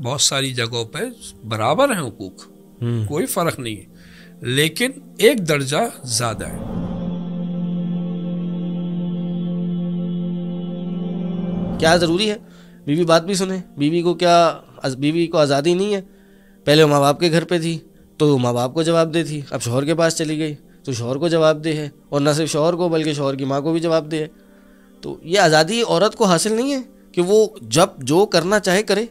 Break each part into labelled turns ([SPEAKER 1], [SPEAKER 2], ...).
[SPEAKER 1] بہت ساری جگہوں پہ برابر ہیں حقوق، کوئی فرق نہیں ہے، لیکن ایک درجہ زیادہ ہے۔
[SPEAKER 2] کیا ضروری ہے بیوی بات بھی سنے؟ بیوی کو کیا بیوی کو آزادی نہیں ہے؟ پہلے ماں باپ کے گھر پہ تھی تو ماں باپ کو جواب دے تھی، اب شوہر کے پاس چلی گئی تو شوہر کو جواب دے ہے، اور نہ صرف شوہر کو بلکہ شوہر کی ماں کو بھی جواب دے ہے۔ تو یہ آزادی عورت کو حاصل نہیں ہے کہ وہ جب جو کرنا چاہے کرے؟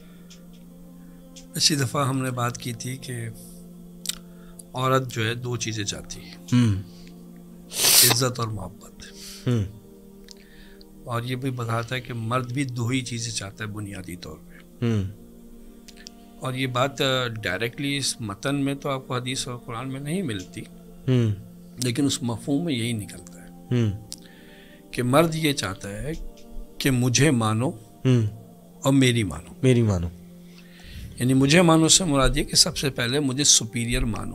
[SPEAKER 1] اسی دفعہ ہم نے بات کی تھی کہ عورت جو ہے دو چیزیں چاہتی ہے، عزت اور محبت، اور یہ بھی بتاتا ہے کہ مرد بھی دو ہی چیزیں چاہتا ہے بنیادی طور پہ، اور یہ بات ڈائریکٹلی اس متن میں تو آپ کو حدیث اور قرآن میں نہیں ملتی، لیکن اس مفہوم میں یہی نکلتا ہے کہ مرد یہ چاہتا ہے کہ مجھے مانو اور میری مانو، یعنی مجھے مانو سے مراد یہ کہ سب سے پہلے مجھے سپیریئر مانو۔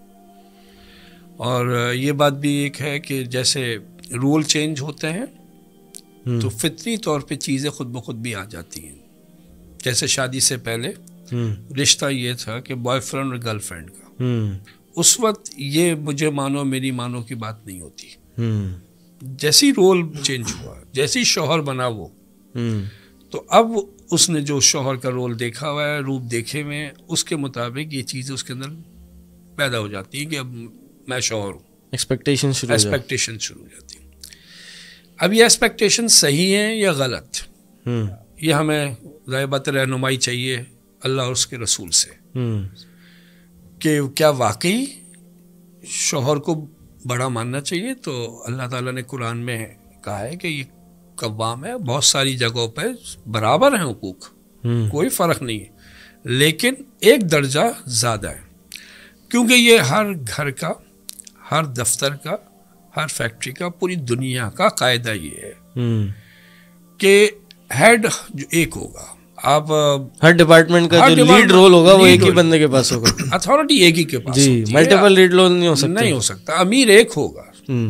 [SPEAKER 1] اور یہ بات بھی ایک ہے کہ جیسے رول چینج ہوتے ہیں تو فطری طور پہ چیزیں خود بخود بھی آ جاتی ہیں۔ جیسے شادی سے پہلے رشتہ یہ تھا کہ بوائے فرینڈ اور گرل فرینڈ کا، اس وقت یہ مجھے مانو میری مانو کی بات نہیں ہوتی۔ جیسی رول چینج ہوا، جیسی شوہر بنا وہ، تو اب اس نے جو شوہر کا رول دیکھا ہوا ہے، روپ دیکھے ہوئے ہیں، اس کے مطابق یہ چیزیں اس کے اندر پیدا ہو جاتی ہیں کہ اب میں شوہر ہوں، ایکسپیکٹیشن شروع ہو جاتی ہیں۔ اب یہ ایکسپیکٹیشن صحیح ہیں یا غلط، یہ ہمیں ظاہر بات رہنمائی چاہیے اللہ اور اس کے رسول سے، کہ کیا واقعی شوہر کو بڑا ماننا چاہیے؟ تو اللہ تعالیٰ نے قرآن میں کہا ہے کہ یہ قوام ہے، بہت ساری جگہوں پہ برابر ہیں حقوق، کوئی فرق نہیں ہے، لیکن ایک درجہ زیادہ ہے، کیونکہ یہ ہر گھر کا، ہر دفتر کا، ہر فیکٹری کا، پوری دنیا کا قاعدہ یہ ہے کہ ہیڈ جو ایک ہوگا، آپ
[SPEAKER 2] ہر ڈپارٹمنٹ کا جو لیڈ رول ہوگا وہ ایک ہی بندے کے پاس ہوگا،
[SPEAKER 1] اتھارٹی ایک ہی کے پاس
[SPEAKER 2] جی، ملٹیپل لیڈ رول نہیں ہو سکتا،
[SPEAKER 1] امیر ایک ہوگا۔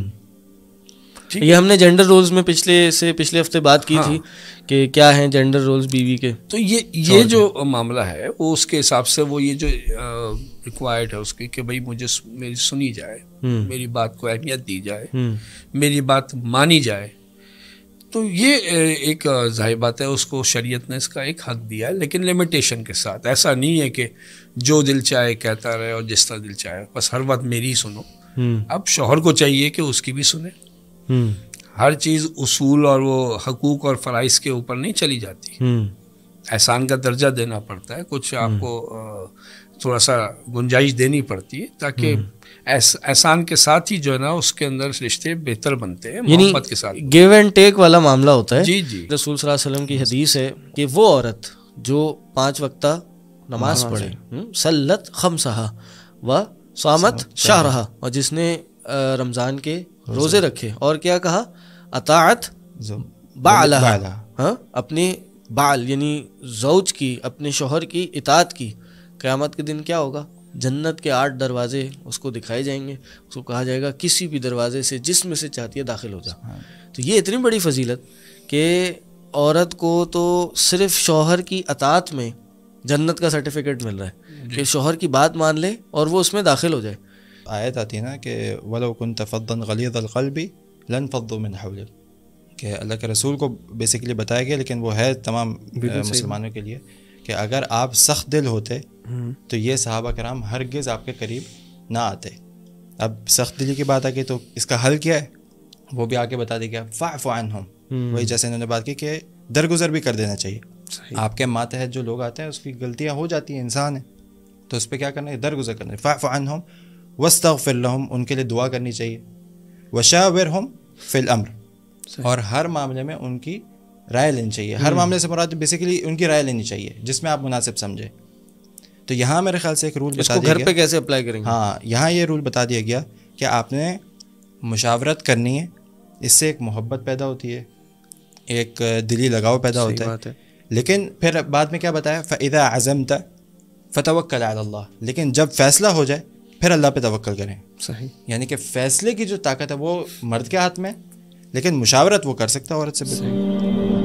[SPEAKER 2] یہ ہم نے جینڈر رولز میں پچھلے ہفتے بات کی تھی کہ کیا ہیں جینڈر رولز بیوی کے۔
[SPEAKER 1] تو یہ جو معاملہ ہے وہ اس کے حساب سے وہ یہ جو ریکوائرڈ ہے اس کی کہ بھائی مجھے میری سنی جائے، میری بات کو اہمیت دی جائے، میری بات مانی جائے، تو یہ ایک ظاہر بات ہے، اس کو شریعت نے اس کا ایک حق دیا ہے، لیکن لمیٹیشن کے ساتھ۔ ایسا نہیں ہے کہ جو دل چاہے کہتا رہے اور جس طرح دل چاہے بس ہر وقت میری سنو۔ اب شوہر کو چاہیے کہ اس کی بھی سنے، ہر چیز اصول اور وہ حقوق اور فرائض کے اوپر نہیں چلی جاتی، احسان کا درجہ دینا پڑتا ہے، کچھ آپ کو تھوڑا سا گنجائش دینی پڑتی ہے تاکہ احسان کے ساتھ ہی جو ہے نا اس کے اندر رشتے بہتر بنتے ہیں، محبت کے ساتھ،
[SPEAKER 2] گیو اینڈ ٹیک والا معاملہ ہوتا ہے۔
[SPEAKER 1] جی جی،
[SPEAKER 2] رسول صلی اللہ علیہ وسلم کی حدیث ہے کہ وہ عورت جو 5 وقتہ نماز پڑھے، صلت خمسہا و صامت شہرہا، اور جس نے رمضان کے روزے رکھے، اور کیا کہا، اطاعت بعلہا، اپنے بعل یعنی زوج کی، اپنے شوہر کی اطاعت کی، قیامت کے دن کیا ہوگا؟ جنت کے 8 دروازے اس کو دکھائے جائیں گے، اس کو کہا جائے گا کسی بھی دروازے سے جس میں سے چاہتی ہے داخل ہو جا۔ تو یہ اتنی بڑی فضیلت کہ عورت کو تو صرف شوہر کی اطاعت میں جنت کا سرٹیفکیٹ مل رہا ہے کہ شوہر کی بات مان لے اور وہ اس میں داخل ہو جائے۔
[SPEAKER 3] آیت آتی ہے نا کہ وَلَوْ كُنْتَ فَضًّا غَلِيظَ الْقَلْبِ لَانْفَضُّوا مِنْ حَوْلِكَ، کہ اللہ کے رسول کو بیسیکلی بتایا گیا، لیکن وہ ہے تمام مسلمانوں کے لیے کہ اگر آپ سخت دل ہوتے تو یہ صحابہ کرام ہرگز آپ کے قریب نہ آتے۔ اب سخت دلی کی بات آ گئی تو اس کا حل کیا ہے، وہ بھی آگے بتا دیا گیا، فاعف عنہم، وہی جیسے انہوں نے بات کی کہ درگزر بھی کر دینا چاہیے۔ آپ کے ماتحت جو لوگ آتے ہیں اس کی غلطیاں ہو جاتی ہیں، انسان ہے، تو اس پہ کیا کرنا ہے، درگزر کرنا ہے۔ فاعف عنہم واستغفر لہم، ان کے لیے دعا کرنی چاہیے۔ وشاورہم فی الامر، اور ہر معاملے میں ان کی رائے لینی چاہیے۔ ہر معاملے سے مراد بیسیکلی ان کی رائے لینی چاہیے جس میں آپ مناسب سمجھے۔ تو یہاں میرے خیال سے ایک رول بتا دیا گیا،
[SPEAKER 2] گھر پہ کیسے اپلائی کریں گے؟ ہاں،
[SPEAKER 3] یہاں یہ رول بتا دیا گیا کہ آپ نے مشاورت کرنی ہے، اس سے ایک محبت پیدا ہوتی ہے، ایک دلی لگاؤ پیدا ہوتا ہے۔ لیکن پھر بعد میں کیا بتایا، فَإِذَا عَزَمْتَ فَتَوَكَّلْ عَلَى اللَّهِ، لیکن جب فیصلہ ہو جائے پھر اللہ پہ توکل کریں۔
[SPEAKER 2] صحیح،
[SPEAKER 3] یعنی کہ فیصلے کی جو طاقت ہے وہ مرد کے ہاتھ میں، لیکن مشاورت وہ کر سکتا ہے عورت سے۔